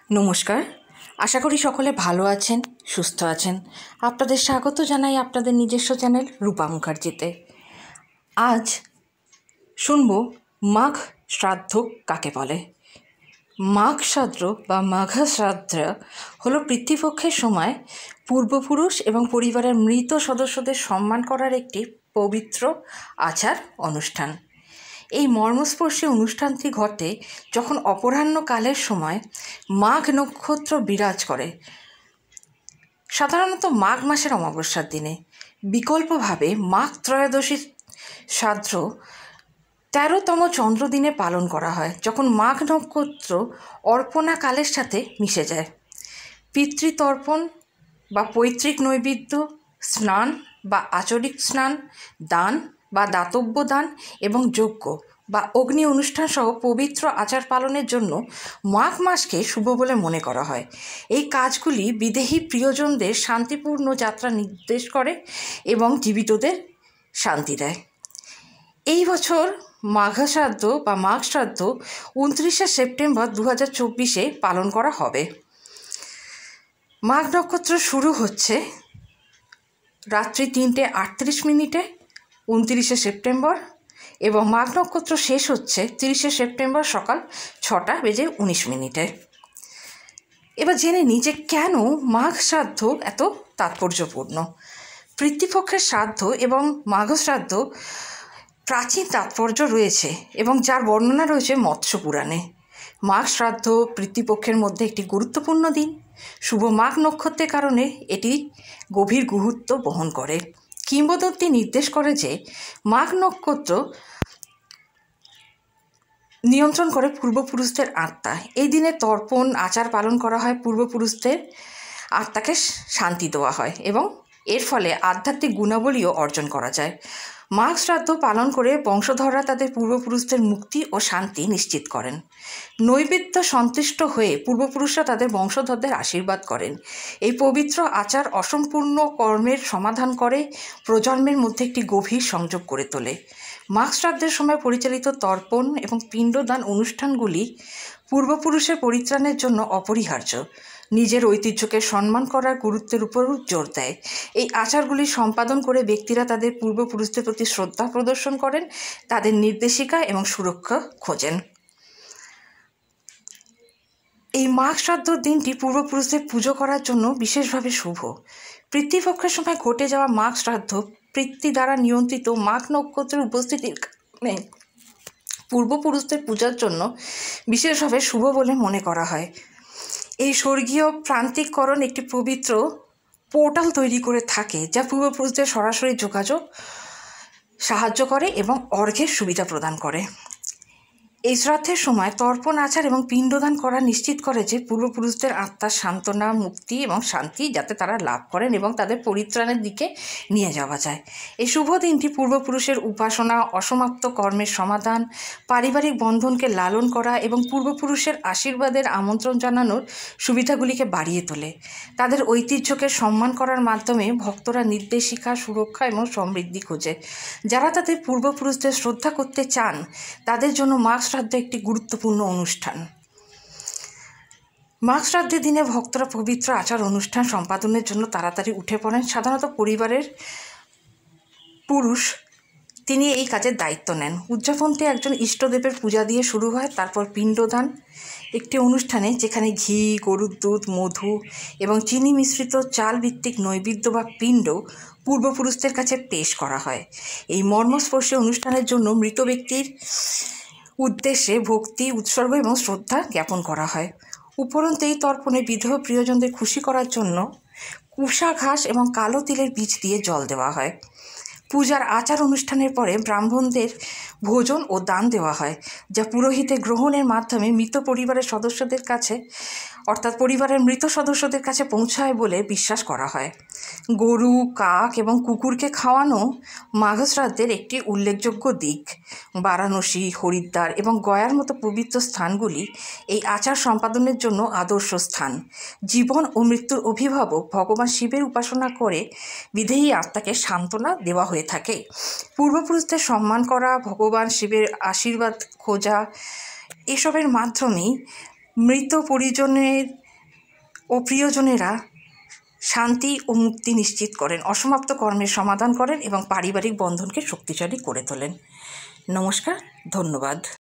নমস্কার, আশা করি সকলে ভালো আছেন, সুস্থ আছেন। আপনাদের স্বাগত জানাই আপনাদের নিজস্ব চ্যানেল রূপা মুখার্জিতে। আজ শুনব মাঘ শ্রাদ্ধ কাকে বলে। মাঘ শ্রাদ্ধ বা মাঘ শ্রাদ্ধ হলো পিতৃপক্ষের সময় পূর্বপুরুষ এবং পরিবারের মৃত সদস্যদের সম্মান করার একটি পবিত্র আচার অনুষ্ঠান। এই মর্মস্পর্শী অনুষ্ঠানটি ঘটে যখন অপরাহ্নকালের সময় মাঘ নক্ষত্র বিরাজ করে, সাধারণত মাঘ মাসের অমাবস্যার দিনে। বিকল্পভাবে মাঘ ত্রয়োদশীর শ্রাদ্ধ ১৩তম চন্দ্রদিনে পালন করা হয়, যখন মাঘ নক্ষত্র অর্পণাকালের সাথে মিশে যায়। পিতৃতর্পণ বা পৈতৃক নৈবেদ্য, স্নান বা আচরিক স্নান, দান বা দাতব্য দান এবং যজ্ঞ বা অগ্নি অনুষ্ঠান সহ পবিত্র আচার পালনের জন্য মাঘ মাসকে শুভ বলে মনে করা হয়। এই কাজগুলি বিদেহী প্রিয়জনদের শান্তিপূর্ণ যাত্রা নির্দেশ করে এবং জীবিতদের শান্তি দেয়। এই বছর মাঘ শ্রাদ্ধ বা মাঘ শ্রাদ্ধ ২৯শে সেপ্টেম্বর ২০২৪ পালন করা হবে। মাঘ নক্ষত্র শুরু হচ্ছে রাত্রি ৩:৩৮ ২৯শে সেপ্টেম্বর এবং মাঘ নক্ষত্র শেষ হচ্ছে ৩০শে সেপ্টেম্বর সকাল ৬:১৯। এবার জেনে নিই যে কেন মাঘ শ্রাদ্ধ এত তাৎপর্যপূর্ণ। পিতৃপক্ষের শ্রাদ্ধ এবং মাঘ শ্রাদ্ধ প্রাচীন তাৎপর্য রয়েছে এবং যার বর্ণনা রয়েছে মৎস্য পুরাণে। মাঘ শ্রাদ্ধ পিতৃপক্ষের মধ্যে একটি গুরুত্বপূর্ণ দিন। শুভ মাঘ নক্ষত্রের কারণে এটি গভীর গুরুত্ব বহন করে। কিংবদন্তি নির্দেশ করে যে মাঘ নক্ষত্র নিয়ন্ত্রণ করে পূর্বপুরুষদের আত্মা। এই দিনে তর্পণ আচার পালন করা হয়, পূর্বপুরুষদের আত্মাকে শান্তি দেওয়া হয় এবং এর ফলে আধ্যাত্মিক গুণাবলীও অর্জন করা যায়। মাঘ শ্রাদ্ধ পালন করে বংশধররা তাদের পূর্বপুরুষদের মুক্তি ও শান্তি নিশ্চিত করেন। নৈবেদ্য সন্তুষ্ট হয়ে পূর্বপুরুষরা তাদের বংশধরদের আশীর্বাদ করেন। এই পবিত্র আচার অসম্পূর্ণ কর্মের সমাধান করে, প্রজন্মের মধ্যে একটি গভীর সংযোগ করে তোলে। মাঘ শ্রাদ্ধের সময় পরিচালিত তর্পণ এবং পিণ্ডদান অনুষ্ঠানগুলি পূর্বপুরুষের পরিত্রাণের জন্য অপরিহার্য। নিজের ঐতিহ্যকে সম্মান করার গুরুত্বের উপরও জোর দেয়। এই আচারগুলি সম্পাদন করে ব্যক্তিরা তাদের পূর্বপুরুষদের প্রতি শ্রদ্ধা প্রদর্শন করেন, তাদের নির্দেশিকা এবং সুরক্ষা খোঁজেন। এই মাঘ শ্রাদ্ধ দিনটি পূর্বপুরুষদের পুজো করার জন্য বিশেষভাবে শুভ। পিতৃপক্ষের সময় ঘটে যাওয়া মাঘ শ্রাদ্ধ পিতৃ দ্বারা নিয়ন্ত্রিত মাঘ নক্ষত্রের উপস্থিতির কারণে পূর্বপুরুষদের পূজার জন্য বিশেষভাবে শুভ বলে মনে করা হয়। এই স্বর্গীয় প্রান্তিককরণ একটি পবিত্র পোর্টাল তৈরি করে থাকে, যা পূর্বপুরুষদের সরাসরি যোগাযোগ সাহায্য করে এবং অর্ঘ্যের সুবিধা প্রদান করে। এই শ্রাদ্ধের সময় তর্পণ আচার এবং পিণ্ডদান করা নিশ্চিত করে যে পূর্বপুরুষদের আত্মার সান্ত্বনা, মুক্তি এবং শান্তি যাতে তারা লাভ করেন এবং তাদের পরিত্রাণের দিকে নিয়ে যাওয়া যায়। এই শুভ দিনটি পূর্বপুরুষের উপাসনা, অসমাপ্ত কর্মের সমাধান, পারিবারিক বন্ধনকে লালন করা এবং পূর্বপুরুষের আশীর্বাদের আমন্ত্রণ জানানোর সুবিধাগুলিকে বাড়িয়ে তোলে। তাদের ঐতিহ্যকে সম্মান করার মাধ্যমে ভক্তরা নির্দেশিকা, সুরক্ষা এবং সমৃদ্ধি খোঁজে। যারা তাদের পূর্বপুরুষদের শ্রদ্ধা করতে চান তাদের জন্য মাঘ শ্রাদ্ধ একটি গুরুত্বপূর্ণ অনুষ্ঠান। মাঘ শ্রাদ্ধের দিনে ভক্তরা পবিত্র আচার অনুষ্ঠান সম্পাদনের জন্য তাড়াতাড়ি উঠে পড়েন। সাধারণত পরিবারের পুরুষ তিনি এই কাজের দায়িত্ব নেন। উদযাপনটি একজন ইষ্টদেবের পূজা দিয়ে শুরু হয়, তারপর পিণ্ডদান একটি অনুষ্ঠানে যেখানে ঘি, গরুর দুধ, মধু এবং চিনি মিশ্রিত চাল ভিত্তিক নৈবেদ্য বা পিণ্ড পূর্বপুরুষদের কাছে পেশ করা হয়। এই মর্মস্পর্শী অনুষ্ঠানের জন্য মৃত ব্যক্তির উদ্দেশ্যে ভক্তি, উৎসর্গ এবং শ্রদ্ধা জ্ঞাপন করা হয়। উপরন্তু এই তর্পণে বিধবা প্রিয়জনদের খুশি করার জন্য কুশা ঘাস এবং কালো তিলের বীজ দিয়ে জল দেওয়া হয়। পূজার আচার অনুষ্ঠানের পরে ব্রাহ্মণদের ভোজন ও দান দেওয়া হয়, যা পুরোহিতের গ্রহণের মাধ্যমে মৃত পরিবারের সদস্যদের কাছে অর্থাৎ পরিবারের মৃত সদস্যদের কাছে পৌঁছায় বলে বিশ্বাস করা হয়। গরু, কাক এবং কুকুরকে খাওয়ানো মাঘ শ্রাদ্ধের একটি উল্লেখযোগ্য দিক। বারাণসী, হরিদ্বার এবং গয়ার মতো পবিত্র স্থানগুলি এই আচার সম্পাদনের জন্য আদর্শ স্থান। জীবন ও মৃত্যুর অভিভাবক ভগবান শিবের উপাসনা করে বিদেহী আত্মাকে সান্ত্বনা দেওয়া হয়ে থাকে। পূর্বপুরুষদের সম্মান করা, ভগবান শিবের আশীর্বাদ খোঁজা, এসবের মাধ্যমেই মৃত পরিজনের ও প্রিয়জনেরা শান্তি ও মুক্তি নিশ্চিত করেন, অসমাপ্ত কর্মের সমাধান করেন এবং পারিবারিক বন্ধনকে শক্তিশালী করে তোলেন। নমস্কার, ধন্যবাদ।